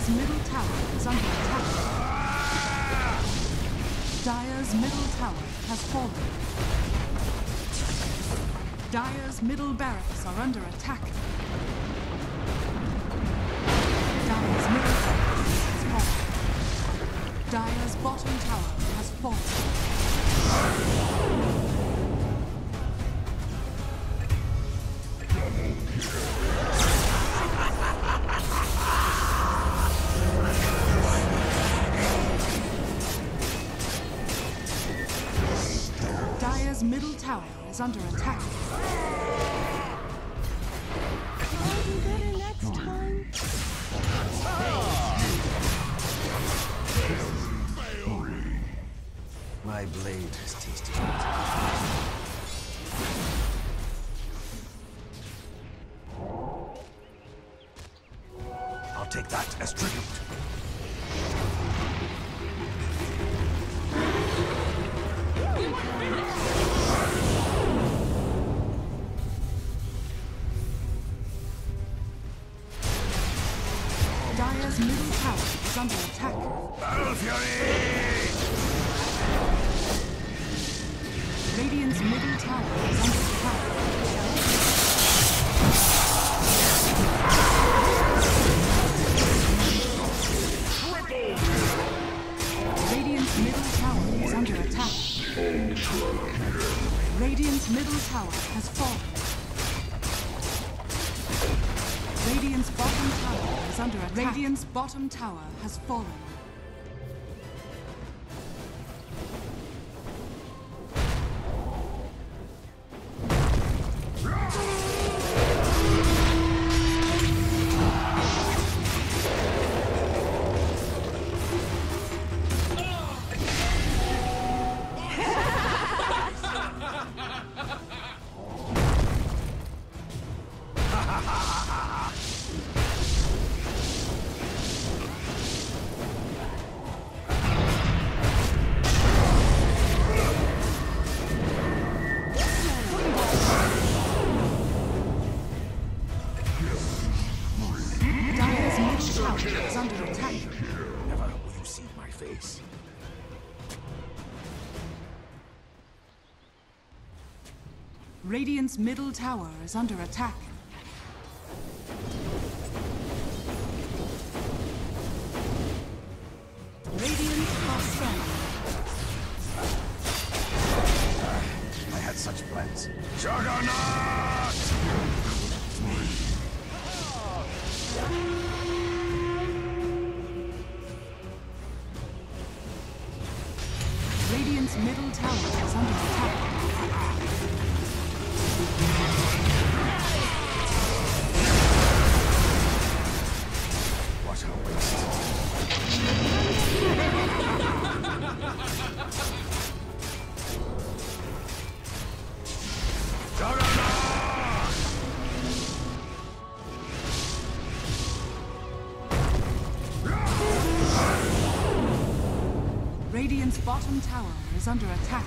Dire's middle tower is under attack. Dire's middle tower has fallen. Dire's middle barracks are under attack. Dire's middle barracks has fallen. Dire's bottom tower has fallen. Dire's middle tower is under attack. I'll do better next time. My blade has tasted it. I'll take that as tribute. Dire's middle tower is under attack. Battle Fury! Radiant's middle tower is under attack. Radiant's middle tower is under attack. Radiant's middle tower has fallen. Radiant's bottom tower is under attack. Radiant's bottom tower has fallen. Is under attack. Never will you see my face. Radiant's middle tower is under attack. Radiant are strong. I had such plans. Juggernaut! Radiant's middle tower is under attack. What a waste. Juggernaut! Radiant's bottom tower is under attack.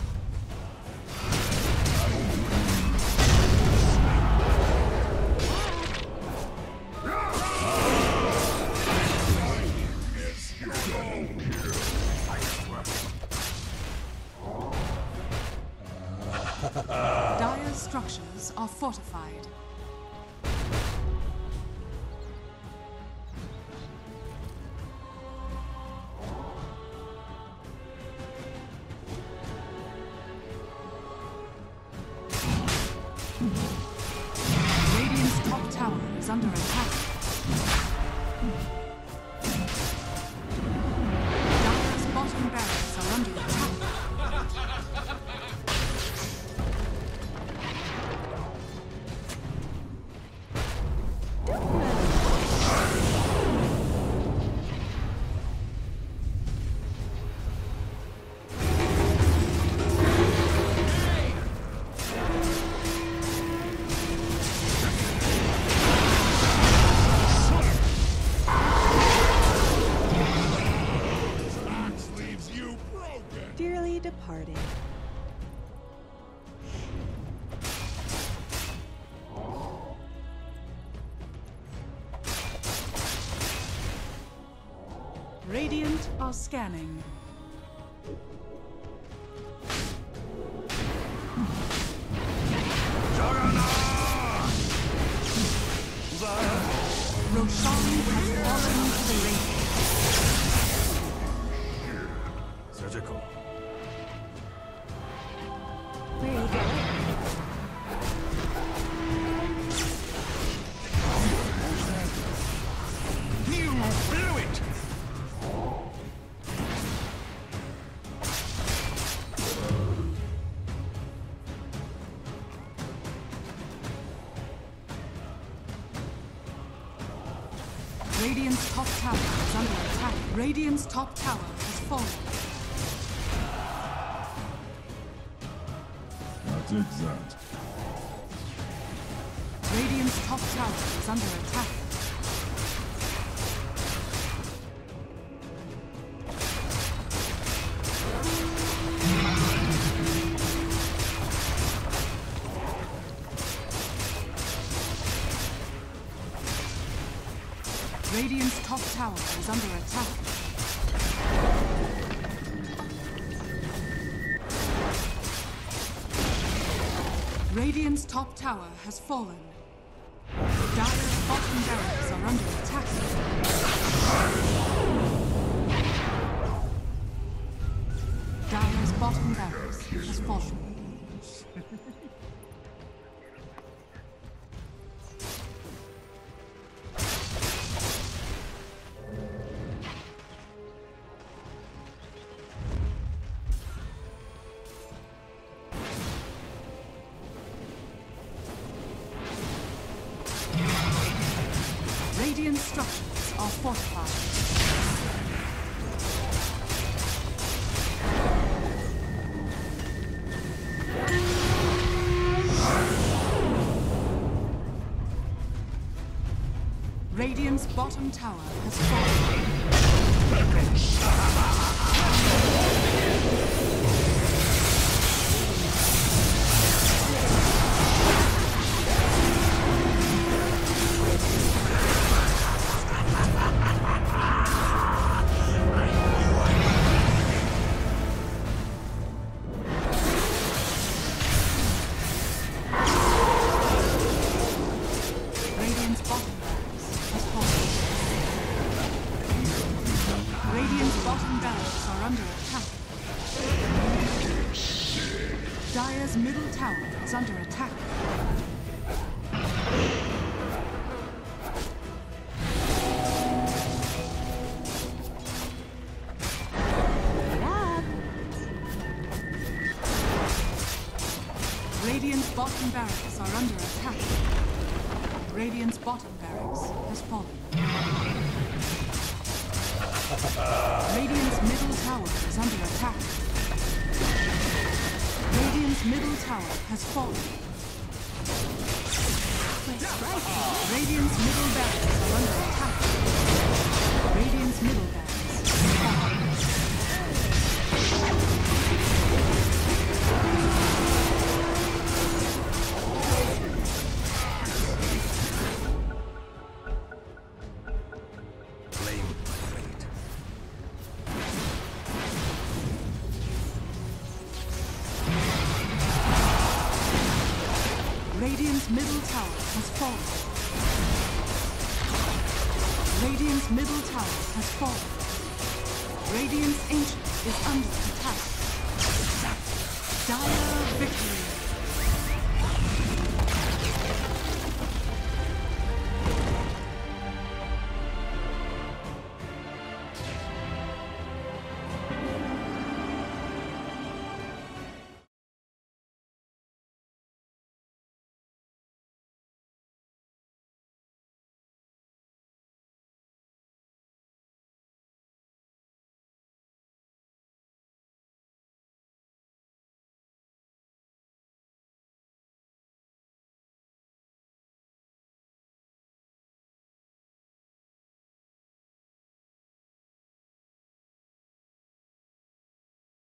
Dire's structures are fortified. Radiant's top tower is under attack. Dire's bottom barracks are under attack. Radiant are scanning. Juggernaut! Roshan has fallen to the Radiant. Surgical. Where are you going? You blew it! Radiant's top tower is under attack. Radiant's top tower has fallen. I'll take that. Radiant's top tower is under attack. Radiant's top tower is under attack. Radiant's top tower has fallen. Dire's bottom barracks are under attack. Dire's bottom barracks has fallen. Radiant structures are fortified. Radiant's bottom tower has fallen. Radiant's bottom barracks has fallen. Radiant's bottom barracks are under attack. Dire's middle tower is under attack. Get up. Radiant's bottom barracks are under attack. Radiant's bottom barracks has fallen. Radiant's middle tower is under attack. Radiant's middle tower has fallen. Radiant's middle barracks are under attack. Radiant's middle barracks has fallen. Blame my fate. Radiant's middle tower has fallen. Radiant's middle tower has fallen. Radiant's ancient is under attack. Dire victory.